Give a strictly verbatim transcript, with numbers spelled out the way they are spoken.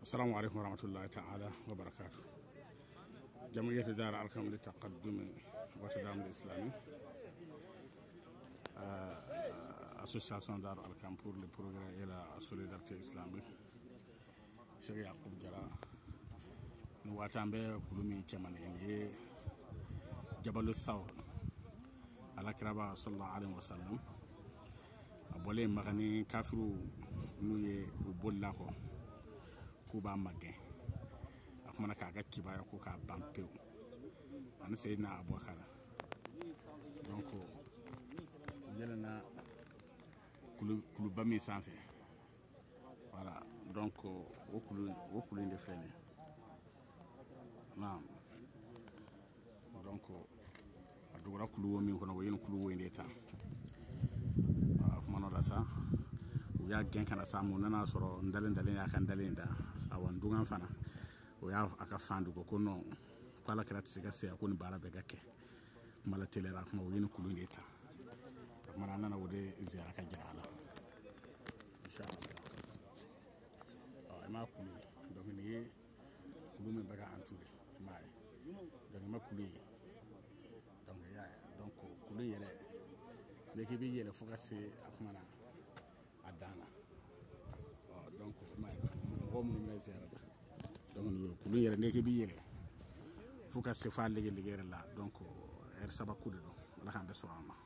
السلام عليكم ورحمة الله تعالى وبركاته. جمعية دار الأرقام للتقدم والتدعم الإسلامي Association Dar Al-Kam pour le progrès et la solidarité islamique. Cheikh Yacoub Diarra nous watambe kulumi chamane ye Jabal Thawr ala kiraba sallallahu alayhi wa sallam abole magani kafiru nuye bolla ko kuba magge akumana kaga kibaya ko ka bampew an sayna Abubakar donc yelena kulu kulu bami sanfé voilà donc o kulu o kulu de fene naam donc adura kulu mi ko no yen kulu woyne ta mano da sa o ya gen kana sa mo nana soro ndale ndale ya kan ndale nda awan dungan fana o ya aka fandu ko kono kala krat siga se ko ni bara be gakke mala telera ko yen kulu de ta mana nana wode ziara ka jala inshallah ah ma kulu donc ni kulu me baga entouré mai donc ma kulu donc ya donc kulu yele leki bi yele fokase akmana adana ah donc mai ko mo me ziara donc kulu yele leki bi yele fokase fa legi legi la donc er saba kulu do la kan be sama